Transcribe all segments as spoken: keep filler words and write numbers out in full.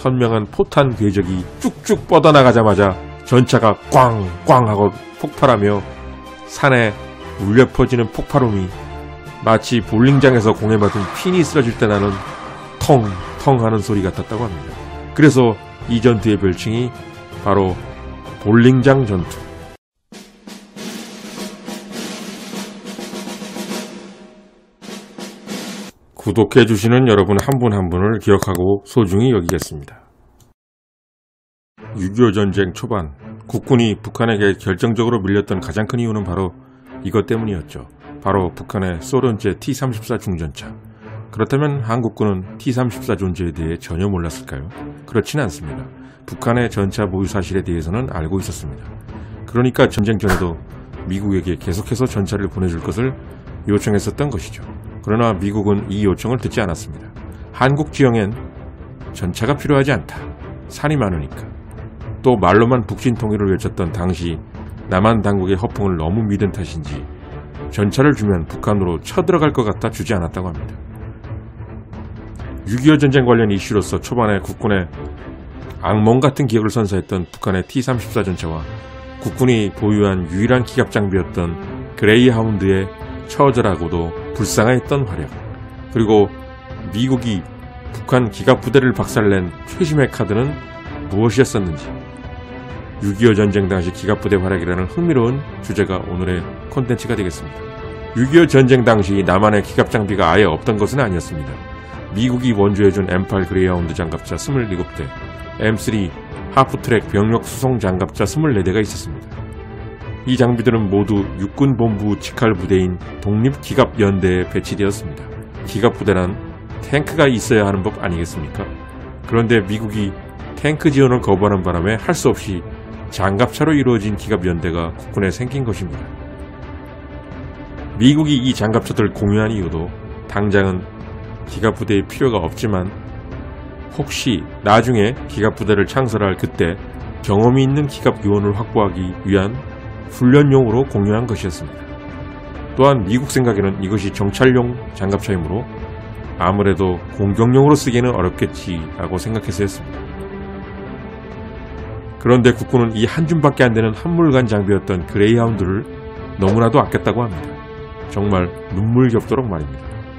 선명한 포탄 궤적이 쭉쭉 뻗어나가자마자 전차가 꽝꽝 하고 폭발하며 산에 울려 퍼지는 폭발음이 마치 볼링장에서 공에 맞은 핀이 쓰러질 때 나는 텅텅 하는 소리 같았다고 합니다. 그래서 이 전투의 별칭이 바로 볼링장 전투. 구독해주시는 여러분 한 분 한 분을 기억하고 소중히 여기겠습니다. 육이오 전쟁 초반 국군이 북한에게 결정적으로 밀렸던 가장 큰 이유는 바로 이것 때문이었죠. 바로 북한의 소련제 티 삼십사 중전차. 그렇다면 한국군은 티 삼십사 존재에 대해 전혀 몰랐을까요? 그렇지는 않습니다. 북한의 전차 보유 사실에 대해서는 알고 있었습니다. 그러니까 전쟁 전에도 미국에게 계속해서 전차를 보내줄 것을 요청했었던 것이죠. 그러나 미국은 이 요청을 듣지 않았습니다. 한국 지형엔 전차가 필요하지 않다. 산이 많으니까. 또 말로만 북진 통일을 외쳤던 당시 남한 당국의 허풍을 너무 믿은 탓인지 전차를 주면 북한으로 쳐들어갈 것 같아 주지 않았다고 합니다. 육이오 전쟁 관련 이슈로서 초반에 국군의 악몽 같은 기억을 선사했던 북한의 티 삼십사 전차와 국군이 보유한 유일한 기갑 장비였던 그레이하운드의 처절하고도 불쌍했던 활약, 그리고 미국이 북한 기갑 부대를 박살낸 최심의 카드는 무엇이었었는지, 육이오 전쟁 당시 기갑 부대 활약이라는 흥미로운 주제가 오늘의 콘텐츠가 되겠습니다. 육이오 전쟁 당시 남한의 기갑 장비가 아예 없던 것은 아니었습니다. 미국이 원조해준 엠 팔 그레이하운드 장갑차 이십칠 대, 엠 쓰리 하프트랙 병력 수송 장갑차 이십사 대가 있었습니다. 이 장비들은 모두 육군본부 직할 부대인 독립기갑연대에 배치되었습니다. 기갑부대란 탱크가 있어야 하는 법 아니겠습니까? 그런데 미국이 탱크 지원을 거부하는 바람에 할 수 없이 장갑차로 이루어진 기갑연대가 국군에 생긴 것입니다. 미국이 이 장갑차들을 공유한 이유도 당장은 기갑부대의 필요가 없지만 혹시 나중에 기갑부대를 창설할 그때 경험이 있는 기갑 요원을 확보하기 위한 훈련용으로 공유한 것이었습니다. 또한 미국 생각에는 이것이 정찰용 장갑차이므로 아무래도 공격용으로 쓰기에는 어렵겠지라고 생각해서였습니다. 그런데 국군은 이 한 줌밖에 안 되는 한물간 장비였던 그레이하운드를 너무나도 아꼈다고 합니다. 정말 눈물겹도록 말입니다.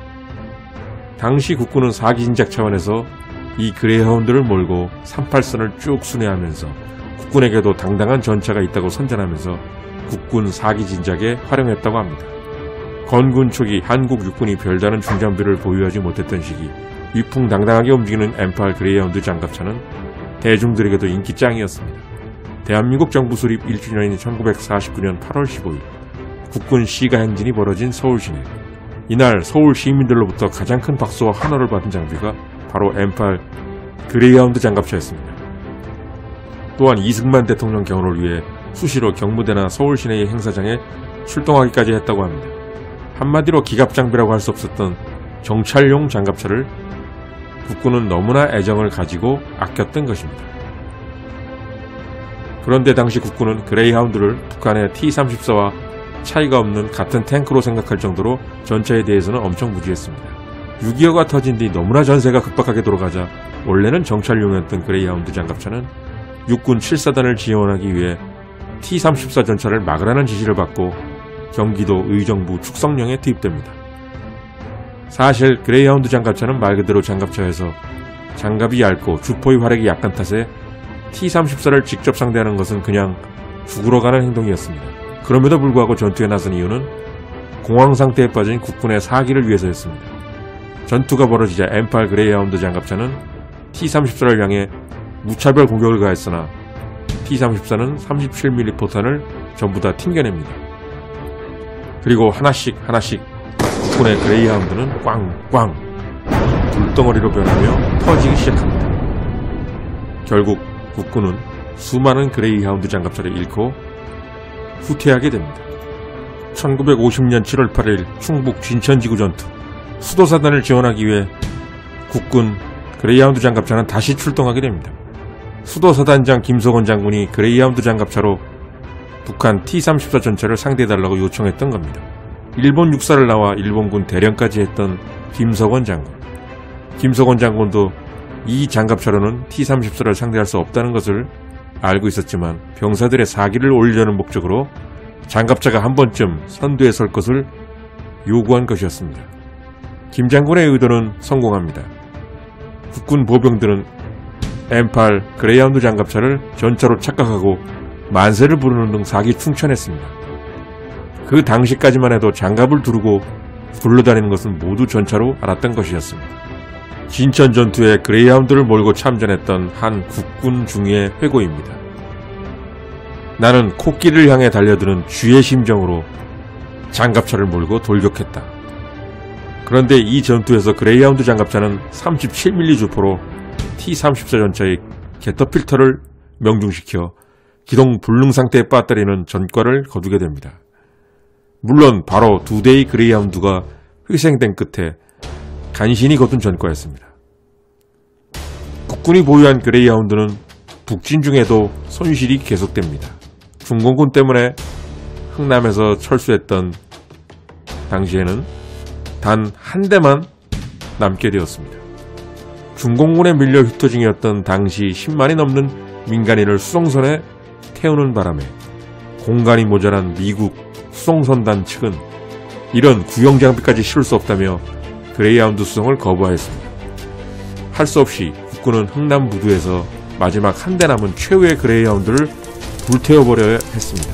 당시 국군은 사기진작 차원에서 이 그레이하운드를 몰고 삼팔선을 쭉 순회하면서 국군에게도 당당한 전차가 있다고 선전하면서 국군 사기 진작에 활용했다고 합니다. 건군 초기 한국 육군이 별다른 중장비를 보유하지 못했던 시기 위풍당당하게 움직이는 엠 팔 그레이하운드 장갑차는 대중들에게도 인기 짱이었습니다. 대한민국 정부 수립 일 주년인 천구백사십구 년 팔월 십오일 국군 시가 행진이 벌어진 서울 시내. 이날 서울 시민들로부터 가장 큰 박수와 환호를 받은 장비가 바로 엠 팔 그레이하운드 장갑차였습니다. 또한 이승만 대통령 경호를 위해 수시로 경무대나 서울 시내의 행사장에 출동하기까지 했다고 합니다. 한마디로 기갑 장비라고 할 수 없었던 정찰용 장갑차를 국군은 너무나 애정을 가지고 아꼈던 것입니다. 그런데 당시 국군은 그레이하운드를 북한의 티 삼십사와 차이가 없는 같은 탱크로 생각할 정도로 전차에 대해서는 엄청 무지했습니다. 육이오가 터진 뒤 너무나 전세가 급박하게 돌아가자 원래는 정찰용이었던 그레이하운드 장갑차는 육군 칠사단을 지원하기 위해 티 삼십사 전차를 막으라는 지시를 받고 경기도 의정부 축성령에 투입됩니다. 사실 그레이하운드 장갑차는 말 그대로 장갑차여서 장갑이 얇고 주포의 활약이 약한 탓에 티 삼십사를 직접 상대하는 것은 그냥 죽으러 가는 행동이었습니다. 그럼에도 불구하고 전투에 나선 이유는 공황 상태에 빠진 국군의 사기를 위해서였습니다. 전투가 벌어지자 엠 팔 그레이하운드 장갑차는 티 삼십사를 향해 무차별 공격을 가했으나 티 삼십사는 삼십칠 밀리미터 포탄을 전부 다 튕겨냅니다. 그리고 하나씩 하나씩 국군의 그레이하운드는 꽝꽝 불덩어리로 변하며 터지기 시작합니다. 결국 국군은 수많은 그레이하운드 장갑차를 잃고 후퇴하게 됩니다. 천구백오십 년 칠월 팔일 충북 진천지구 전투. 수도사단을 지원하기 위해 국군 그레이하운드 장갑차는 다시 출동하게 됩니다. 수도사단장 김석원 장군이 그레이하운드 장갑차로 북한 티 삼십사 전차를 상대해달라고 요청했던 겁니다. 일본 육사를 나와 일본군 대령까지 했던 김석원 장군. 김석원 장군도 이 장갑차로는 티 삼십사를 상대할 수 없다는 것을 알고 있었지만 병사들의 사기를 올리려는 목적으로 장갑차가 한 번쯤 선두에 설 것을 요구한 것이었습니다. 김 장군의 의도는 성공합니다. 국군 보병들은 엠 팔 그레이하운드 장갑차를 전차로 착각하고 만세를 부르는 등 사기충천했습니다. 그 당시까지만 해도 장갑을 두르고 굴러다니는 것은 모두 전차로 알았던 것이었습니다. 진천 전투에 그레이하운드를 몰고 참전했던 한 국군 중위의 회고입니다. 나는 코끼리를 향해 달려드는 쥐의 심정으로 장갑차를 몰고 돌격했다. 그런데 이 전투에서 그레이하운드 장갑차는 삼십칠 밀리미터 주포로 티 삼십사 전차의 게터필터를 명중시켜 기동 불능 상태에 빠뜨리는 전과를 거두게 됩니다. 물론 바로 두 대의 그레이하운드가 희생된 끝에 간신히 거둔 전과였습니다. 국군이 보유한 그레이하운드는 북진 중에도 손실이 계속됩니다. 중공군 때문에 흥남에서 철수했던 당시에는 단 한 대만 남게 되었습니다. 중공군에 밀려 휴터 중이었던 당시 십만이 넘는 민간인을 수송선에 태우는 바람에 공간이 모자란 미국 수송선단 측은 이런 구형 장비까지 실을 수 없다며 그레이하운드 수송을 거부하였습니다. 할 수 없이 국군은 흥남 부두에서 마지막 한 대 남은 최후의 그레이하운드를 불태워버려야 했습니다.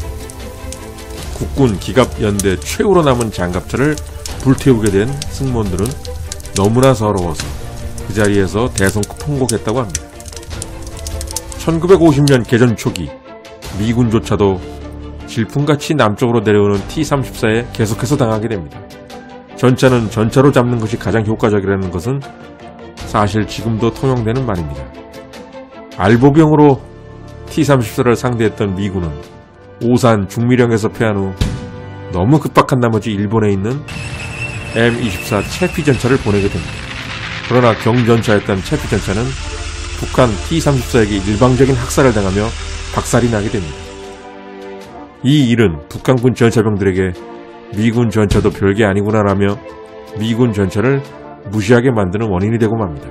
국군 기갑연대 최후로 남은 장갑차를 불태우게 된 승무원들은 너무나 서러워서 그 자리에서 대성급 통곡했다고 합니다. 천구백오십 년 개전 초기 미군조차도 질풍같이 남쪽으로 내려오는 티 삼십사에 계속해서 당하게 됩니다. 전차는 전차로 잡는 것이 가장 효과적이라는 것은 사실 지금도 통용되는 말입니다. 알보병으로 티 삼십사를 상대했던 미군은 오산 중미령에서 패한 후 너무 급박한 나머지 일본에 있는 엠 이십사 채피 전차를 보내게 됩니다. 그러나 경전차였던 채피 전차는 북한 티 삼십사에게 일방적인 학살을 당하며 박살이 나게 됩니다. 이 일은 북한군 전차병들에게 미군 전차도 별게 아니구나라며 미군 전차를 무시하게 만드는 원인이 되고 맙니다.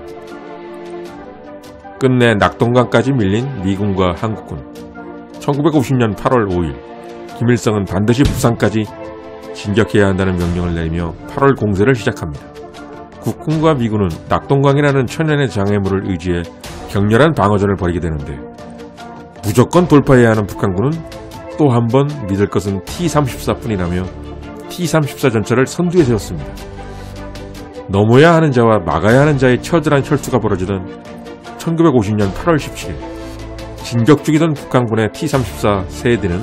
끝내 낙동강까지 밀린 미군과 한국군. 천구백오십 년 팔월 오일 김일성은 반드시 부산까지 진격해야 한다는 명령을 내리며 팔월 공세를 시작합니다. 국군과 미군은 낙동강이라는 천연의 장애물을 의지해 격렬한 방어전을 벌이게 되는데 무조건 돌파해야 하는 북한군은 또 한 번 믿을 것은 티 삼십사 뿐이라며 티 삼십사 전차를 선두에 세웠습니다. 넘어야 하는 자와 막아야 하는 자의 처절한 혈투가 벌어지던 천구백오십 년 팔월 십칠일 진격 중이던 북한군의 티 삼십사 세대는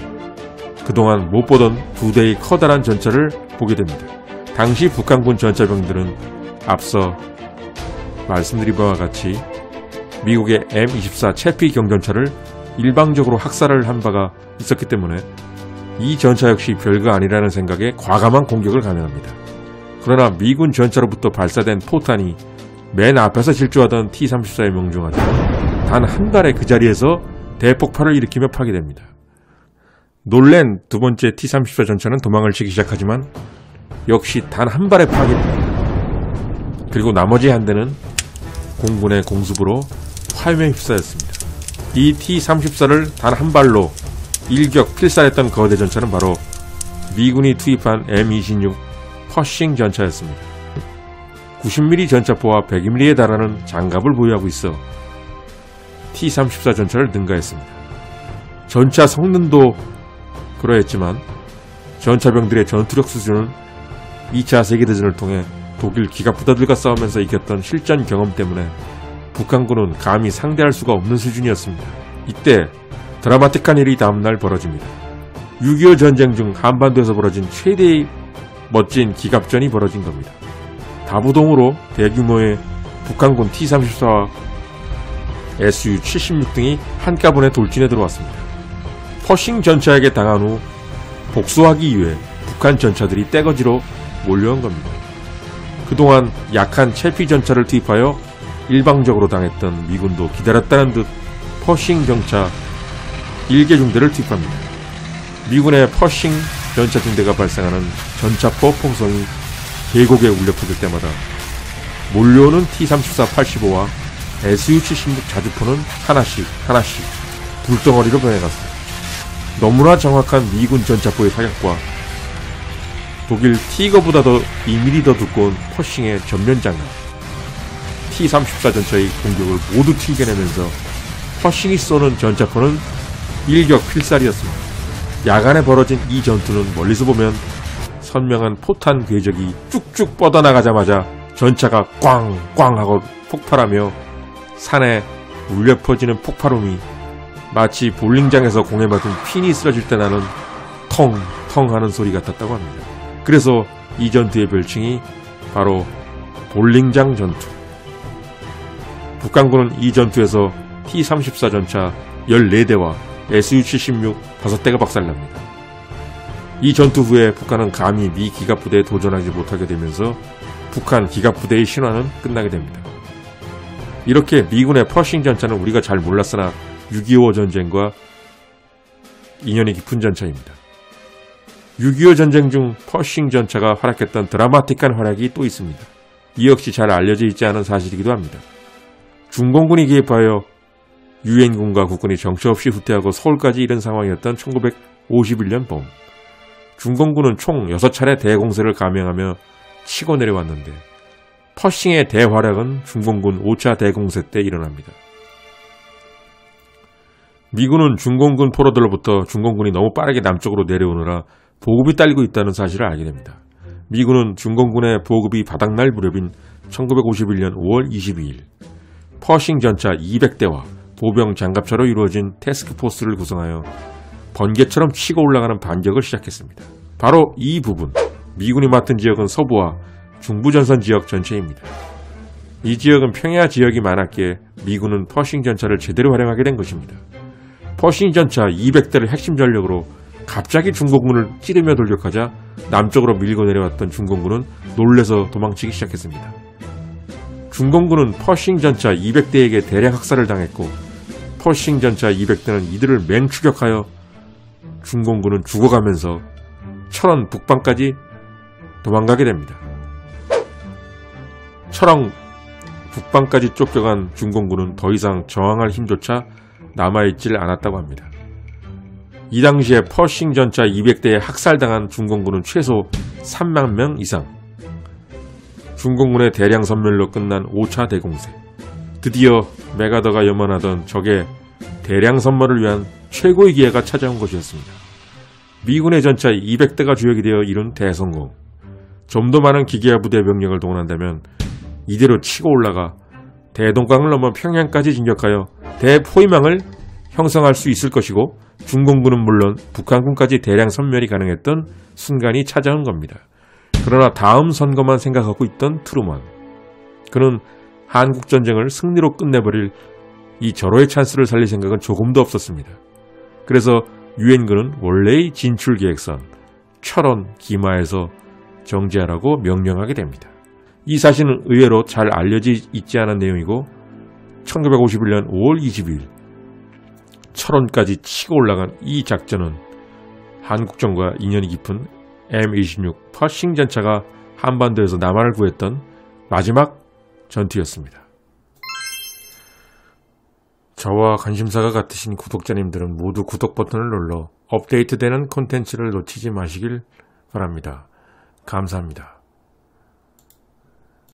그동안 못 보던 두 대의 커다란 전차를 보게 됩니다. 당시 북한군 전차병들은 앞서 말씀드린 바와 같이 미국의 엠 이십사 채피 경전차를 일방적으로 학살을 한 바가 있었기 때문에 이 전차 역시 별거 아니라는 생각에 과감한 공격을 감행합니다. 그러나 미군 전차로부터 발사된 포탄이 맨 앞에서 질주하던 티 삼십사에 명중하자 단 한 발에 그 자리에서 대폭발을 일으키며 파괴됩니다. 놀란 두 번째 티 삼십사 전차는 도망을 치기 시작하지만 역시 단 한 발에 파괴됩니다. 그리고 나머지 한 대는 공군의 공습으로 화염에 휩싸였습니다. 이 티 삼십사를 단 한 발로 일격 필살했던 거대 전차는 바로 미군이 투입한 엠 이십육 퍼싱 전차였습니다. 구십 밀리미터 전차포와 백 밀리미터에 달하는 장갑을 보유하고 있어 티 삼십사 전차를 능가했습니다. 전차 성능도 그러했지만 전차병들의 전투력 수준은 이 차 세계대전을 통해 독일 기갑부대들과 싸우면서 이겼던 실전 경험 때문에 북한군은 감히 상대할 수가 없는 수준이었습니다. 이때 드라마틱한 일이 다음날 벌어집니다. 육이오 전쟁 중 한반도에서 벌어진 최대의 멋진 기갑전이 벌어진 겁니다. 다부동으로 대규모의 북한군 티 삼십사와 에스 유 칠십육 등이 한꺼번에 돌진해 들어왔습니다. 퍼싱 전차에게 당한 후 복수하기 위해 북한 전차들이 떼거지로 몰려온 겁니다. 그동안 약한 채피 전차를 투입하여 일방적으로 당했던 미군도 기다렸다는 듯 퍼싱 전차 일개 중대를 투입합니다. 미군의 퍼싱 전차 중대가 발생하는 전차포 풍성이 계곡에 울려 퍼질 때마다 몰려오는 티 삼십사 팔십오와 에스유 칠십육 자주포는 하나씩 하나씩 불덩어리로 변해갔습니다. 너무나 정확한 미군 전차포의 사격과 독일 티거보다도 이 밀리미터 더 두꺼운 퍼싱의 전면 장갑, 티 삼십사 전차의 공격을 모두 튕겨내면서 퍼싱이 쏘는 전차포는 일격필살이었습니다. 야간에 벌어진 이 전투는 멀리서 보면 선명한 포탄 궤적이 쭉쭉 뻗어나가자마자 전차가 꽝꽝 하고 폭발하며 산에 울려 퍼지는 폭발음이 마치 볼링장에서 공에 맞은 핀이 쓰러질 때 나는 텅텅 하는 소리 같았다고 합니다. 그래서 이 전투의 별칭이 바로 볼링장 전투. 북한군은 이 전투에서 티 삼십사 전차 열네 대와 에스유 칠십육 다섯 대가 박살납니다. 이 전투 후에 북한은 감히 미 기갑부대에 도전하지 못하게 되면서 북한 기갑부대의 신화는 끝나게 됩니다. 이렇게 미군의 퍼싱 전차는 우리가 잘 몰랐으나 육이오 전쟁과 인연이 깊은 전차입니다. 육이오 전쟁 중 퍼싱 전차가 활약했던 드라마틱한 활약이 또 있습니다. 이 역시 잘 알려져 있지 않은 사실이기도 합니다. 중공군이 개입하여 유엔군과 국군이 정처 없이 후퇴하고 서울까지 이른 상황이었던 천구백오십일 년 봄, 중공군은 총 여섯 차례 대공세를 감행하며 치고 내려왔는데 퍼싱의 대활약은 중공군 오 차 대공세 때 일어납니다. 미군은 중공군 포로들로부터 중공군이 너무 빠르게 남쪽으로 내려오느라 보급이 딸리고 있다는 사실을 알게 됩니다. 미군은 중공군의 보급이 바닥날 무렵인 천구백오십일 년 오월 이십이일 퍼싱 전차 이백 대와 보병 장갑차로 이루어진 태스크포스를 구성하여 번개처럼 치고 올라가는 반격을 시작했습니다. 바로 이 부분, 미군이 맡은 지역은 서부와 중부전선 지역 전체입니다. 이 지역은 평야 지역이 많았기에 미군은 퍼싱 전차를 제대로 활용하게 된 것입니다. 퍼싱 전차 이백 대를 핵심 전력으로 갑자기 중공군을 찌르며 돌격하자 남쪽으로 밀고 내려왔던 중공군은 놀래서 도망치기 시작했습니다. 중공군은 퍼싱 전차 이백 대에게 대량 학살을 당했고 퍼싱 전차 이백 대는 이들을 맹추격하여 중공군은 죽어가면서 철원 북방까지 도망가게 됩니다. 철원 북방까지 쫓겨간 중공군은 더 이상 저항할 힘조차 남아있질 않았다고 합니다. 이 당시에 퍼싱 전차 이백 대에 학살당한 중공군은 최소 삼만 명 이상. 중공군의 대량 선멸로 끝난 오 차 대공세. 드디어 메가더가 염원하던 적의 대량 선멸을 위한 최고의 기회가 찾아온 것이었습니다. 미군의 전차 이백 대가 주역이 되어 이룬 대성공. 좀 더 많은 기계화 부대 병력을 동원한다면 이대로 치고 올라가 대동강을 넘어 평양까지 진격하여 대포위망을 형성할 수 있을 것이고 중공군은 물론 북한군까지 대량 선멸이 가능했던 순간이 찾아온 겁니다. 그러나 다음 선거만 생각하고 있던 트루먼. 그는 한국전쟁을 승리로 끝내버릴 이 절호의 찬스를 살릴 생각은 조금도 없었습니다. 그래서 유엔군은 원래의 진출 계획선 철원, 기마에서 정지하라고 명령하게 됩니다. 이 사실은 의외로 잘 알려져 있지 않은 내용이고 천구백오십일 년 오월 이십이일 철원까지 치고 올라간 이 작전은 한국정과 인연이 깊은 엠 이십육 퍼싱 전차가 한반도에서 남한을 구했던 마지막 전투였습니다. 저와 관심사가 같으신 구독자님들은 모두 구독 버튼을 눌러 업데이트되는 콘텐츠를 놓치지 마시길 바랍니다. 감사합니다.